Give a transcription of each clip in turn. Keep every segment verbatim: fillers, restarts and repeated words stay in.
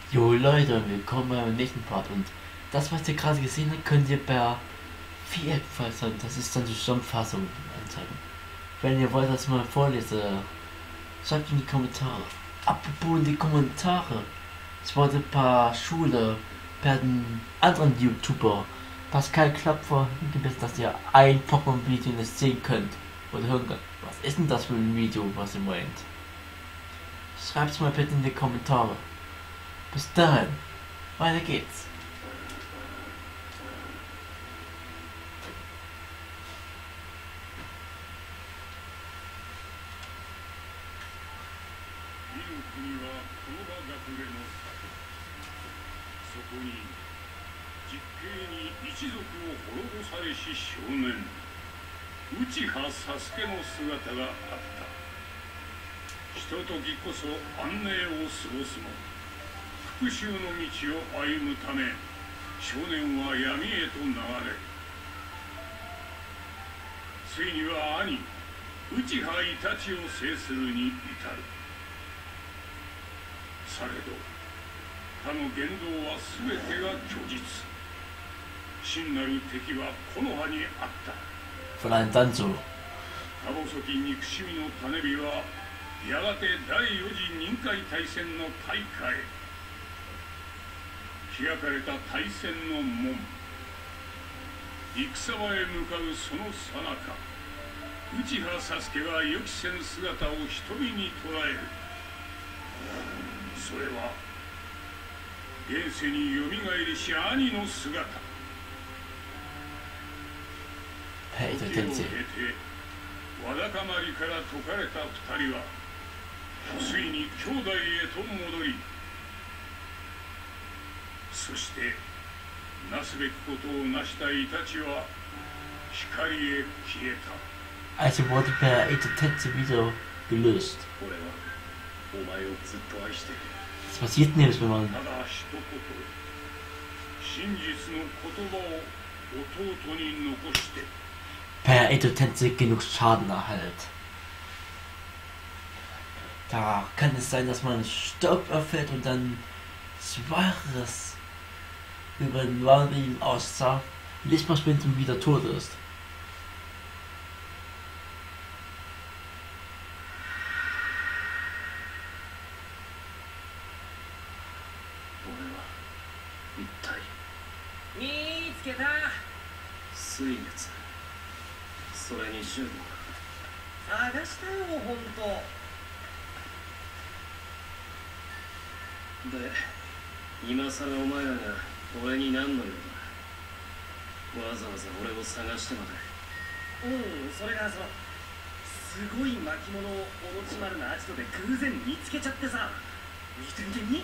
Jo Leute, und willkommen beim nächsten Part. Und das, was ihr gerade gesehen habt, könnt ihr per Viereck versenden. Das ist dann die Zusammenfassung anzeigen. Wenn ihr wollt, dass ich mal vorlese, schreibt in die Kommentare. Apropos in die Kommentare. Ich wollte ein paar Schule per den anderen YouTuber Pascal Klapfer hingewiesen, dass ihr ein Pokémon-Video nicht sehen könnt. Oder hören könnt. Was ist denn das für ein Video, was ihr meint? Schreibt's mal bitte in die Kommentare. Bis dahin, weiter geht's. Von einem Danzo. か細き憎しみの種火はやがて第四次任海大戦の大火へ開かれた大戦の門戦場へ向かうその最中内葉佐助が予期せぬ姿を瞳に捉えるそれは現世によみがえりし兄の姿時を経てわだかまりから解かれた二人はついに兄弟へと戻りそしてなすべきことを成したイタチは光へ消えた Also wurde per Etotette wieder gelöst. 俺はお前をずっと愛している Was passiert denn jetzt, wenn man ただ一言真実の言葉を弟に残して per Etotette genug Schaden erhält? Da kann es sein, dass man Staub erfällt und dann Schwaches über den Warnriemen aussah, Licht verschwindet und wieder tot ist. で、今さらお前らが俺に何の用だわざわざ俺を探してまでうん、それがそのすごい巻物をオロチマルなアジトで偶然見つけちゃってさ見てみてみ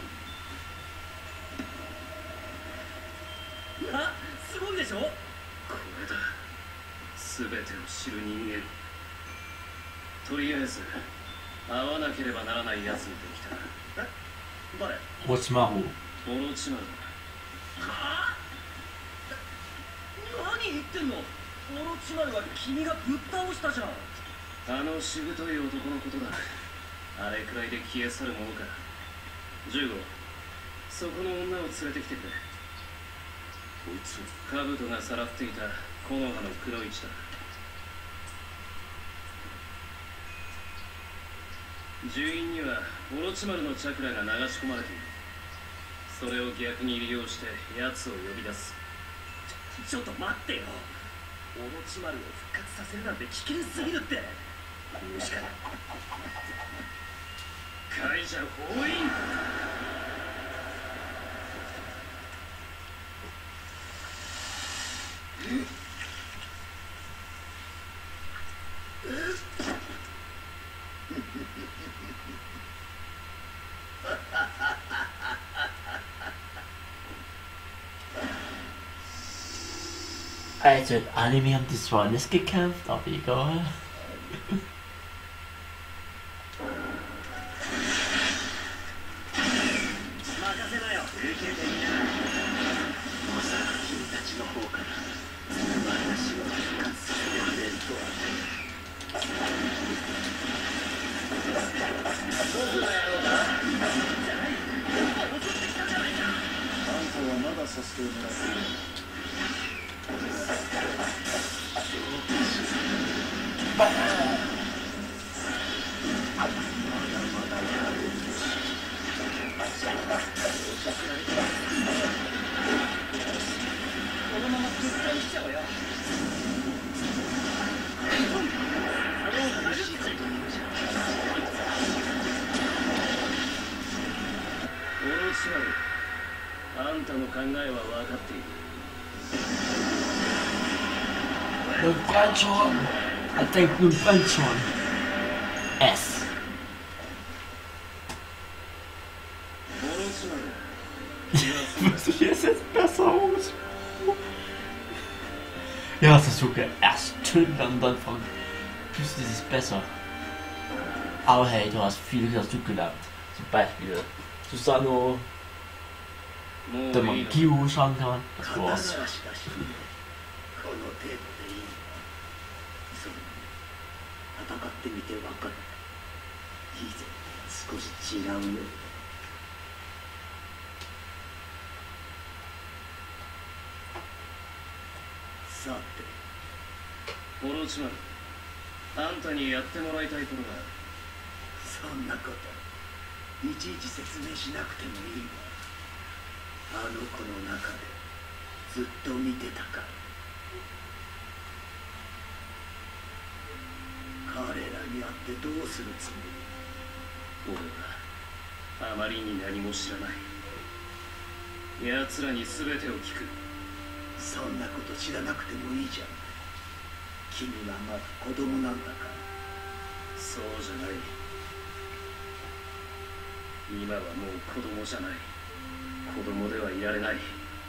あ、すごいでしょこれだ全てを知る人間とりあえず会わなければならないやつにできたえ誰 Orochimaru. オロチマルだはあ何言ってんのオロチマルは君がぶっ倒したじゃんあのしぶとい男のことだあれくらいで消え去るものかジュゴそこの女を連れてきてくれこいつカブトがさらっていた木の葉の黒市だ樹院にはオロチマルのチャクラが流し込まれているそれを逆に利用して奴を呼び出すちょっと待ってよオロチマルを復活させるなんて危険すぎるってもしかカイジャ封印 Also in Anime haben die zwar nicht gekämpft, aber egal. Nun brennt schon. Er denkt, nun brennt schon. S. Hier ist jetzt besser aus. Ja, das ist sogar erst töten und dann fragen, ist es besser. Aber hey, du hast viel dazu gelernt. Zum Beispiel Susanoo, der man Kyo schauen kann. Das war's. 戦ってみてわかる。いいぜ、少し違うよ。さて、オロチマル、あんたにやってもらいたいことがある。そんなこと、いちいち説明しなくてもいいわ。あの子の中でずっと見てたから。 彼らに会ってどうするつもり？俺はあまりに何も知らない。奴らに全てを聞く。そんなこと知らなくてもいいじゃん。君はまだ子供なんだから。そうじゃない。今はもう子供じゃない。子供ではいられない。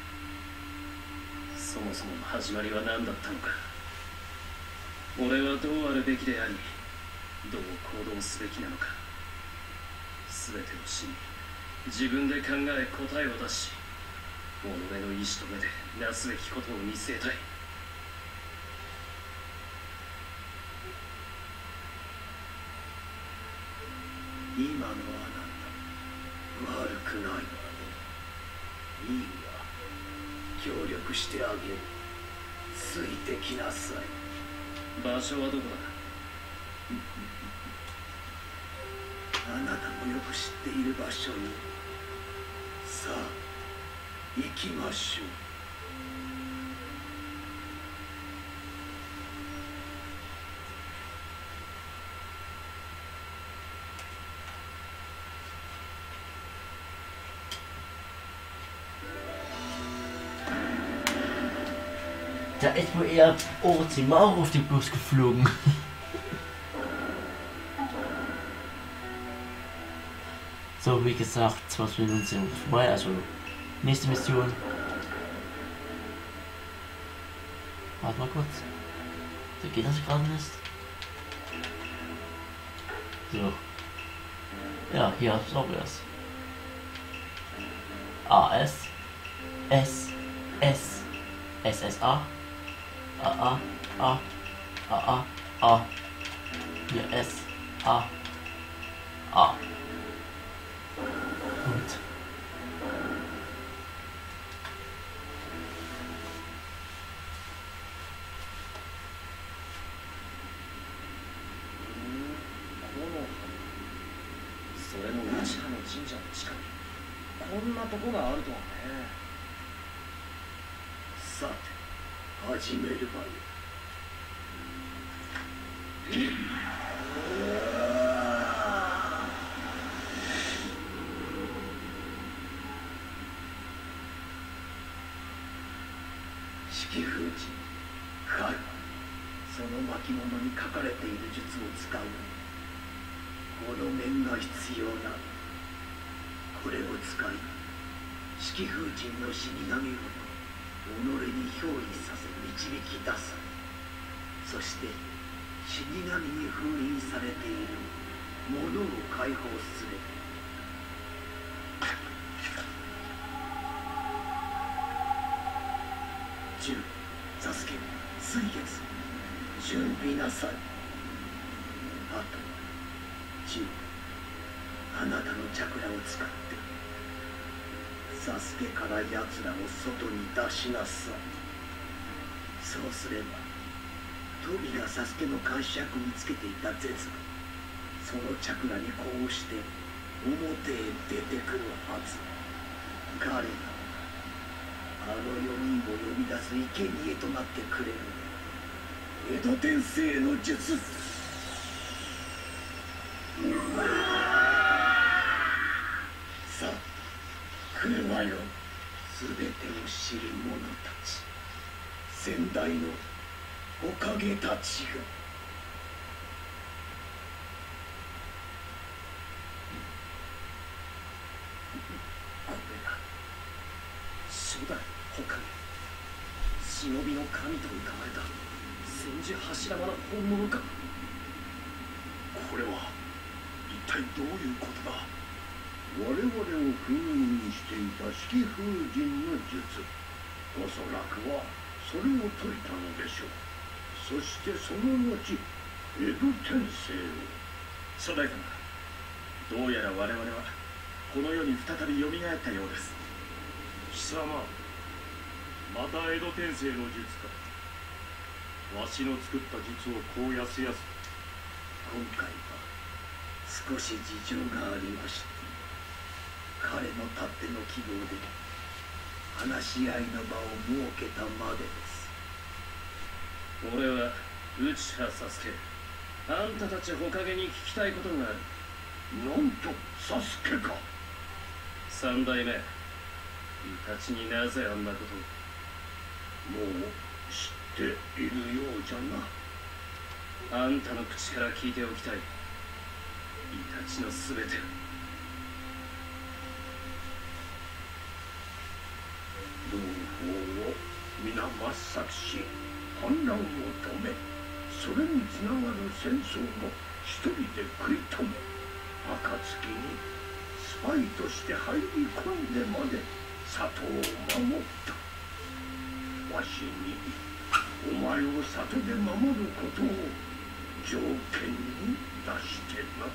そもそもの始まりは何だったのか。 俺はどうあるべきであり、どう行動すべきなのか。全てを知り、自分で考え答えを出し、己の意志と目でなすべきことを見据えたい。今のあなた、悪くないわ。いいわ。協力してあげる。ついてきなさい。 場所はどこだ？あなたもよく知っている場所に。さあ、行きましょう。 Da ist wohl eher Orochimaru auf den Bus geflogen. So, wie gesagt, zwanzig Minuten sind vorbei, also nächste Mission. Warte mal kurz. So geht das gerade nicht. So. Ja, hier ist auch erst. A S S S S S A A A A A A A hier S A A gut. Saて、始めるわよ。式封じ、カル、その巻物に書かれている術を使う。この面が必要な。これを使い、式封じの死神を己に憑依させ導き出す。そして死神に封印されているものを解放する。十、サスケ、水月、準備なさい。あとは十、あなたのチャクラを使ってサスケから奴らを外に出しなさい。そうすればトビがサスケの監視役につけていたゼズがそのチャクラにこうして表へ出てくるはず。彼があのよにんを呼び出す生贄となってくれる。エド天聖の術。さあ来るわよ。全てを知る者たち。先代の火影たちが。これが初代火影、忍びの神と謳われた千手柱間の本物か。 これは一体どういうことだ。 我々を封印していた式封神の術、おそらくはそれを解いたのでしょう。そしてその後江戸天聖を。 初代様、どうやら我々はこの世に再び蘇ったようです。 貴様、また江戸天聖の術か。わしの作った術をこうやすやす。 今回は少し事情がありまして、彼のたっての希望で話し合いの場を設けたまでです。俺は内葉サスケ、あんたたち火影に聞きたいことがある。 なんとサスケか。 三代目、イタチになぜあんなことを。 もう知っているようじゃな。 あんたの口から聞いておきたい。イタチのすべてを。 同胞を皆抹殺し、反乱を止め、それにつながる戦争も一人で食い止め、暁にスパイとして入り込んでまで里を守った。わしにお前を里で守ることを条件に出してな。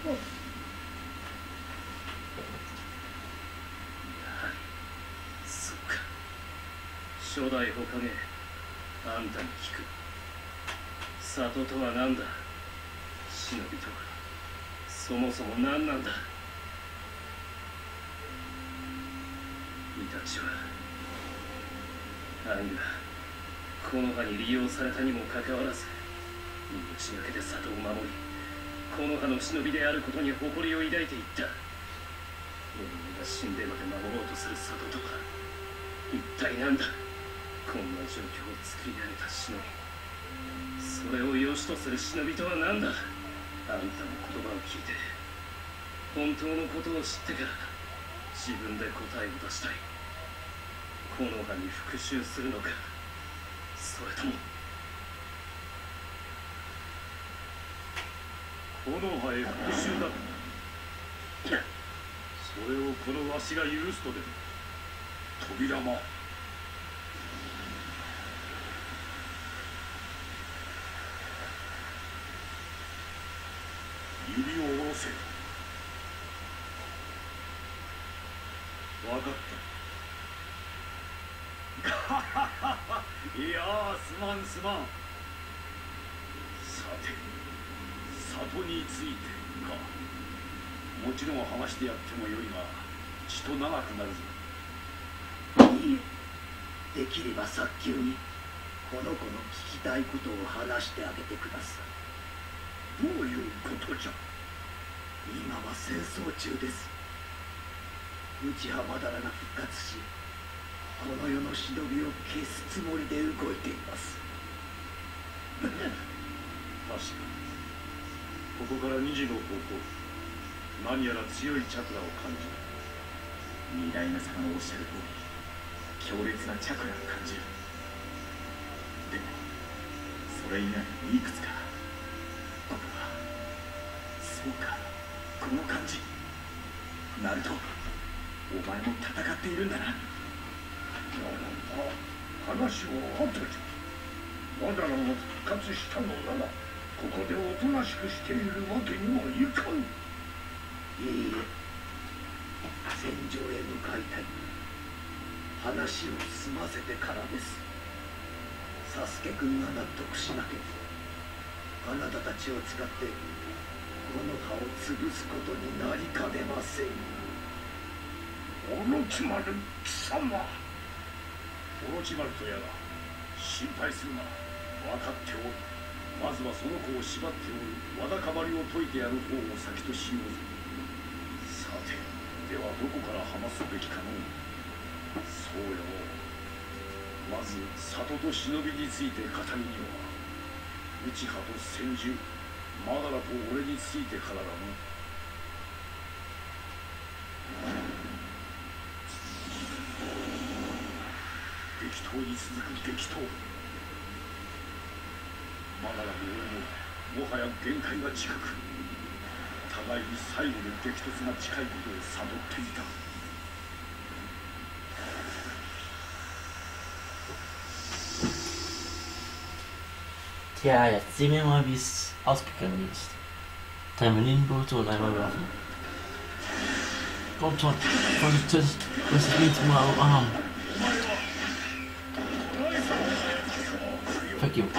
そうか。初代火影、あんたに聞く。里とは何だ。忍びとはそもそも何なんだ。イタチは兄が木の葉に利用されたにもかかわらず、命がけで里を守り、木の葉の忍びであることに誇りを抱いていった。俺が死んでまで守ろうとする里とは一体何だ。こんな状況を作り上げた忍び、それを良しとする忍びとは何だ。あんたの言葉を聞いて、本当のことを知ってから自分で答えを出したい。木の葉に復讐するのか、それとも木の葉へ復讐だ。それをこのわしが許すとでも。 扉間、 指を下ろせ。 分かった。いやー、すまんすまん。 さて、里についてか。もちろん話してやってもよいが、ちと長くなるぞ。 いいえ、できれば早急にこの子の聞きたいことを話してあげてください。 どういうことじゃ。 今は戦争中です。内葉まだらが復活し、この世の忍びを消すつもりで動いています。 確かにここからにじの方向、何やら強いチャクラを感じる。 二代目様のおっしゃる通り、強烈なチャクラを感じる。でもそれ以外にいくつか。ここはそうか、この感じ。ナルト、お前も戦っているんだな。 ならば話は後じゃ。マダラが復活したのなら、ここでおとなしくしているわけにはいかん。 いいえ、戦場へ向かいたい。話を済ませてからです。サスケくんが納得しなければ、あなたたちを使ってこの葉を潰すことになりかねません。 オロチマル貴様。 オロチマルとやら、心配するな。分かっておる。まずはその子を縛っておるわだかまりを解いてやる方を先としようぞ。さて、ではどこから話すべきかのう。そうよ。まず里と忍びについて語るには、 内派と千住、マダラと俺についてからだな。激闘に続く激闘。マダラも俺ももはや限界が近く、互いに最後の激突が近いことを悟っていた。 Tja, jetzt sehen wir mal, wie es ausgegangen ist. Thermalinboote und einmal werfen. Kommt schon, vorsichtig, das ist nicht mal am Arm. Fuck you.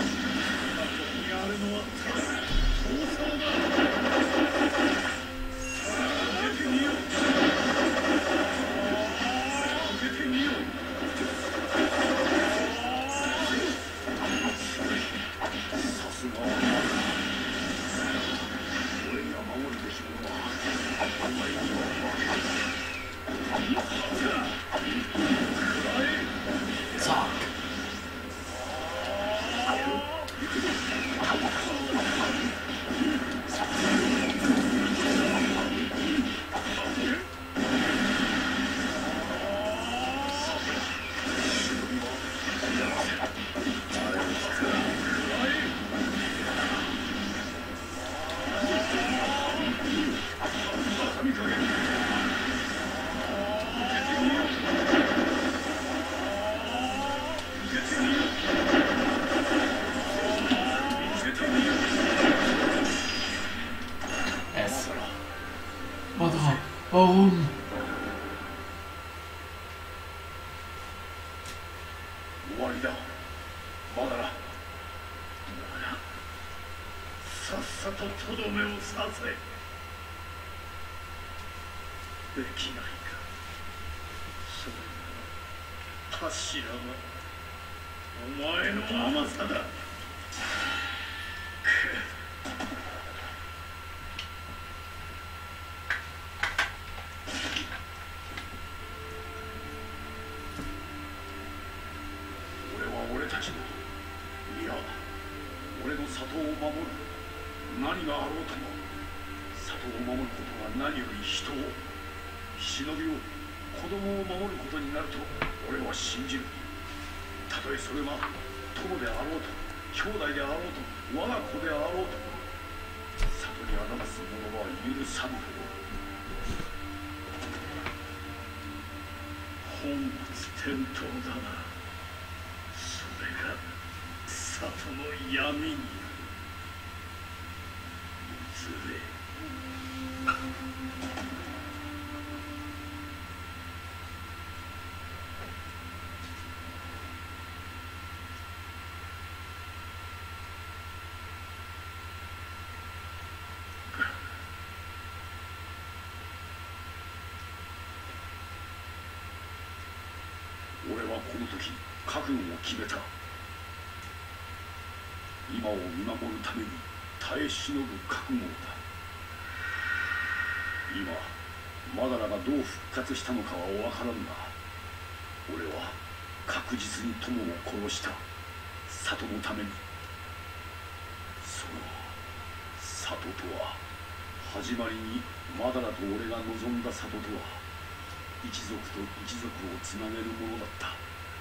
Warum? 俺はこの時覚悟を決めた。今を見守るために耐え忍ぶ覚悟だ。今マダラがどう復活したのかは分からんが、俺は確実に友を殺した。里のために。その里とは、始まりにマダラと俺が望んだ里とは、一族と一族をつなげるものだった。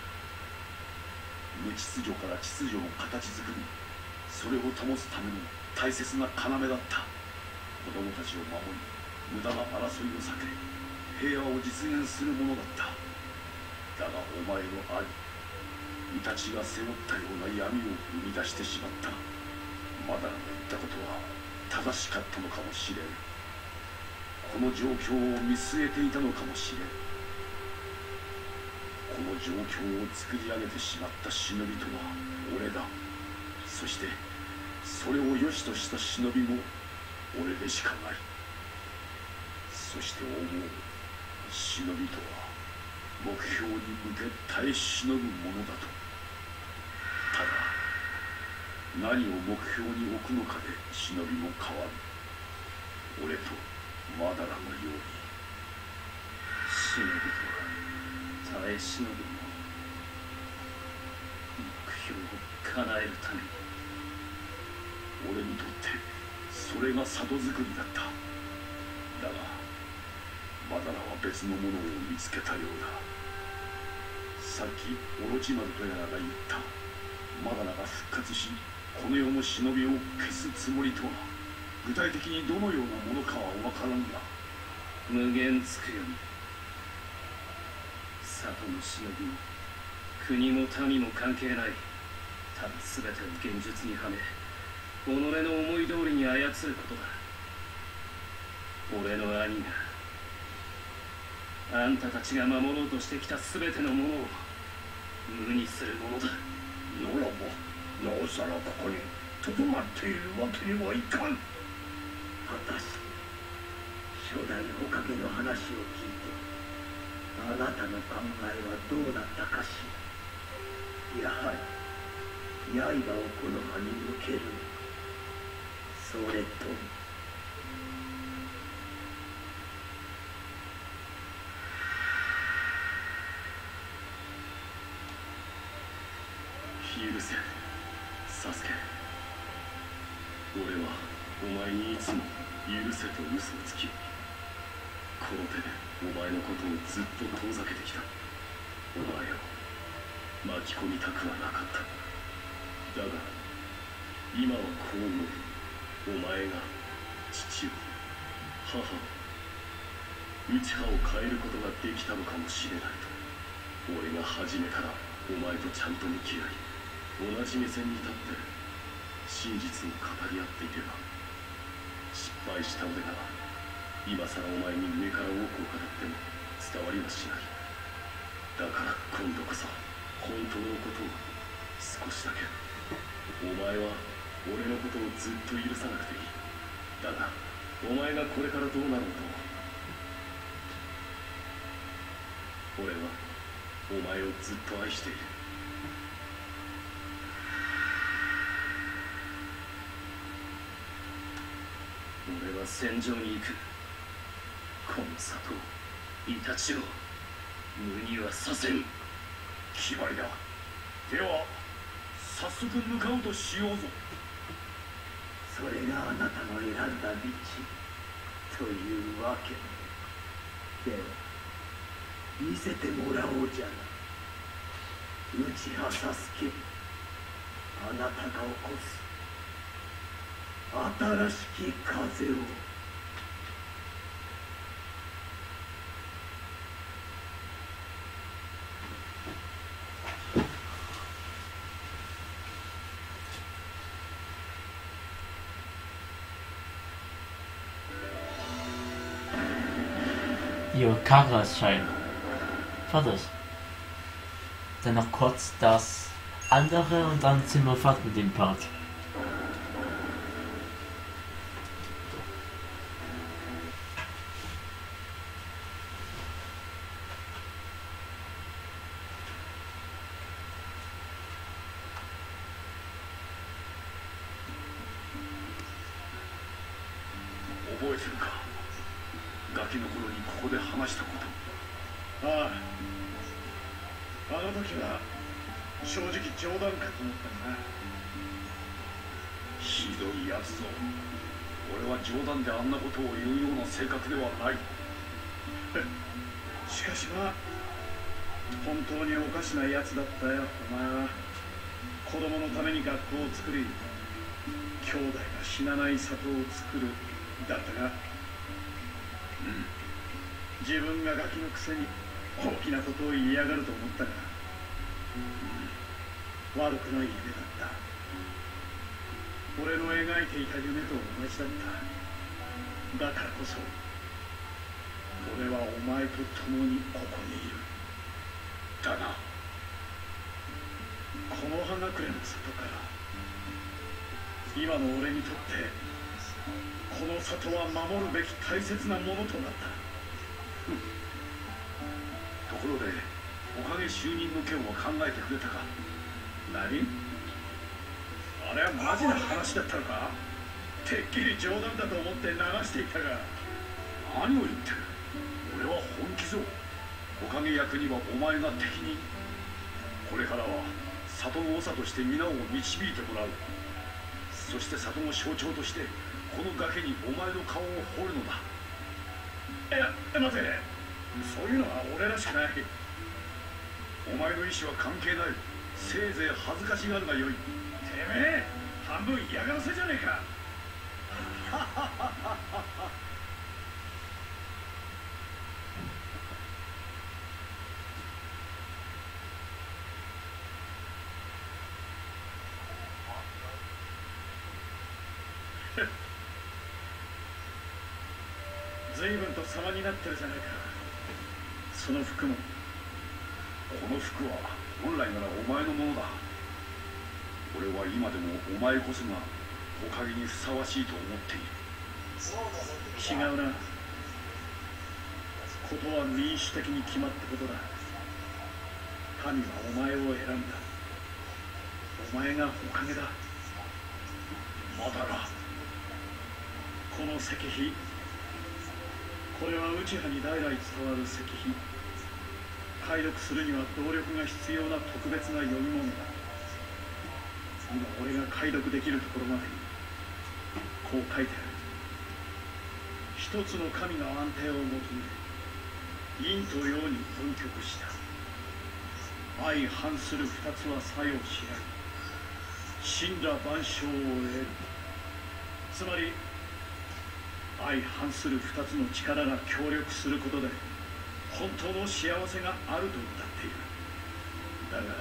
無秩序から秩序を形作り、それを保つための大切な要だった。子供たちを守り、無駄な争いを避け、平和を実現するものだった。だがお前の兄、イタチが背負ったような闇を生み出してしまった。マダラの言ったことは正しかったのかもしれん。この状況を見据えていたのかもしれん。この状況を作り上げてしまった忍びとは俺だ。そしてそれを良しとした忍びも俺でしかない。そして思う、忍びとは目標に向け耐え忍ぶものだと。ただ何を目標に置くのかで忍びも変わる。俺とマダラのように。忍びとは耐え忍ぶもの。目標を叶えるために俺にとってそれが里作りだった。だがマダラは別のものを見つけたようだ。さっきオロチマルとやらが言ったマダラが復活しこの世の忍びを消すつもりとは具体的にどのようなものかは分からんが、 無限つくよに里の忍びも国も民も関係ない。ただ全てを現実にはめ己の思い通りに操ることだ。俺の兄があんたたちが守ろうとしてきた全てのものを無にするものだ。 ならばなおさらここにとどまっているわけにはいかん。 私、初代おかげの話を聞いてあなたの考えはどうなったかしら。やはり刃をこの葉に向ける。それとも許せ、サスケ。俺はお前にいつも許せと嘘をつき、この手でお前のことをずっと遠ざけてきた。お前を巻き込みたくはなかった。だが今はこう思う。お前が父を母を内葉を変えることができたのかもしれないと。俺が初めからお前とちゃんと向き合い同じ目線に立って真実を語り合っていれば、失敗した俺が今さらお前に上から多くを語っても伝わりはしない。だから今度こそ本当のことを少しだけ。お前は俺のことをずっと許さなくていい。だがお前がこれからどうなろうと俺はお前をずっと愛している。 俺は戦場に行く。この里イタチを無にはさせん。 決まりだ。では早速向かうとしようぞ。 それがあなたの選んだ道というわけ。では見せてもらおうじゃな。内葉サスケ、あなたが起こす新しき風を。 Ihre Karre erscheinen. Fertig. Dann noch kurz das andere und dann sind wir fertig mit dem Part. 覚えてるか、ガキの頃にここで話したこと。 ああ、あの時は正直冗談かと思ったな。 ひどいやつぞ。俺は冗談であんなことを言うような性格ではない。 しかしまあ本当におかしなやつだったよ。お前は子供のために学校を作り兄弟が死なない里を作るだったが、うん、自分がガキのくせに大きなことを言いやがると思ったが、うん、悪くない夢だった。俺の描いていた夢と同じだった。だからこそ俺はお前と共にここにいる。 だな。 この葉隠れの里から今の俺にとってこの里は守るべき大切なものとなった。 ところでおかげ就任の件を考えてくれたか。 何？あれはマジな話だったのか？てっきり冗談だと思って流していたが。 何を言ってる。俺は本気ぞ。おかげ役にはお前が敵に。これからは里の長として皆を導いてもらう。 そして里の象徴としてこの崖にお前の顔を彫るのだ。いや待て、そういうのは俺らしくない。お前の意思は関係ない。せいぜい恥ずかしがるがよい。てめえ半分嫌がらせじゃねえか。随分と様になってるじゃないか。その服も。この服は本来ならお前のものだ。俺は今でもお前こそがおかげにふさわしいと思っている。違うな。ことは民主的に決まったことだ。神はお前を選んだ。お前がおかげだ。まだな。この石碑、これは内派に代々伝わる石碑。解読するには動力が必要な特別な読み物だ。今俺が解読できるところまでにこう書いてある。一つの神が安定を求め陰と陽に分極した。相反する二つは作用し合い神羅万象を得る。つまり相反する二つの力が協力することで本当の幸せがあると歌っている。だが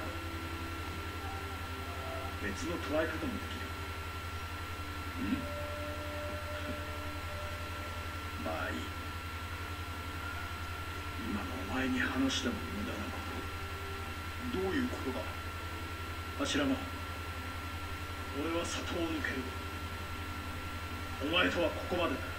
別の捉え方もできる。うんまあいい。今のお前に話しても無駄なこと。どういうことだ。柱間、俺は里を抜ける。お前とはここまでだ。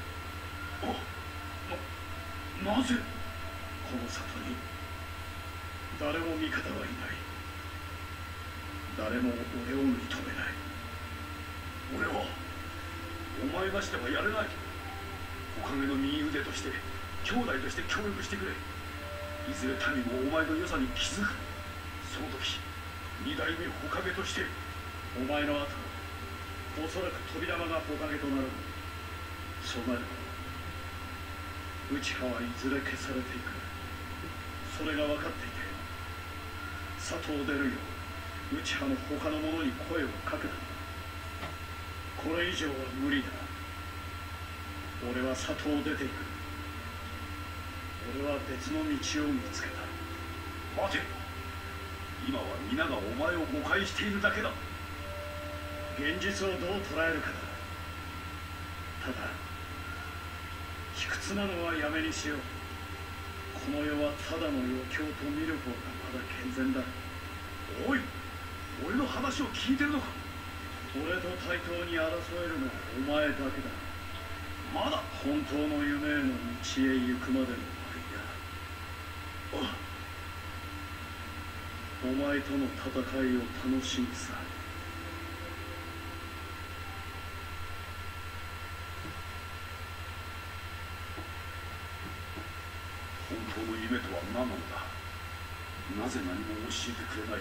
な、なぜこの里に誰も味方はいない。誰も俺を認めない。俺はお前なしではやれない。おかげの右腕として兄弟として協力してくれ。いずれ民もお前の良さに気づく。その時二代目火影としてお前の後おそらく扉間が火影となる。そうなれば内派はいずれ消されていく。それが分かっていて里を出るよう内派の他の者に声をかけた。これ以上は無理だ。俺は里を出ていく。俺は別の道を見つけた。待て、今は皆がお前を誤解しているだけだ。現実をどう捉えるかだ。ただ卑屈なのはやめにしよう。この世はただの余興と見る方がまだ健全だ。おい、俺の話を聞いてるのか。俺と対等に争えるのはお前だけだ。まだ本当の夢への道へ行くまでの間、お前との戦いを楽しみさ。本当の夢とは何なのだ。なぜ何も教えてくれない。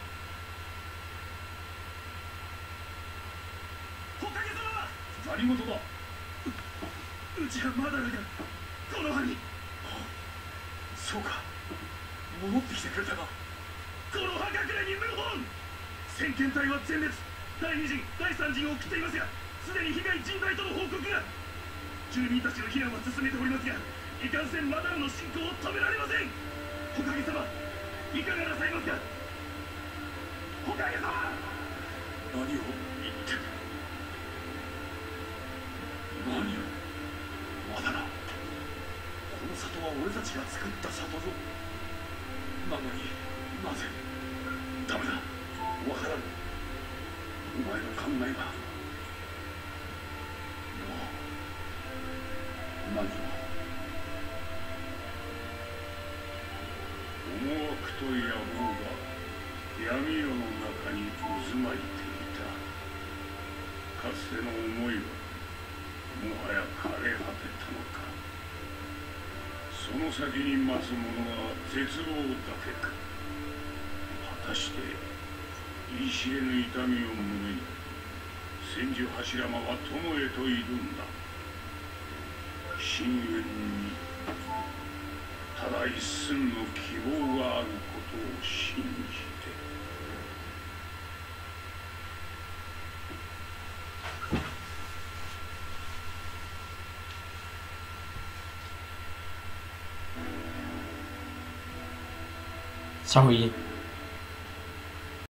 火影様、何事だ。うちはまだだがこの葉に。そうか、戻ってきてくれたか。この葉隠れに謀反。先遣隊は全滅。第二陣第三陣を送っていますがすでに被害甚大との報告が。住民たちの避難は進めておりますがいかんせんマダムの進行を止められません。火影様、いかがなさいますか。火影様、何を言ってる。何を。まだな。この里は俺たちが作った里ぞ。なのになぜ。ダメだ、わからぬ。お前の考えはもう何も。 思惑と野望が闇夜の中に渦巻いていた。かつての思いはもはや枯れ果てたのか。その先に待つものは絶望だけか。果たして言い知れぬ痛みを胸に千住柱間は友へと挑んだ。深淵にただ一寸の希望があることを信じて。 Sorry.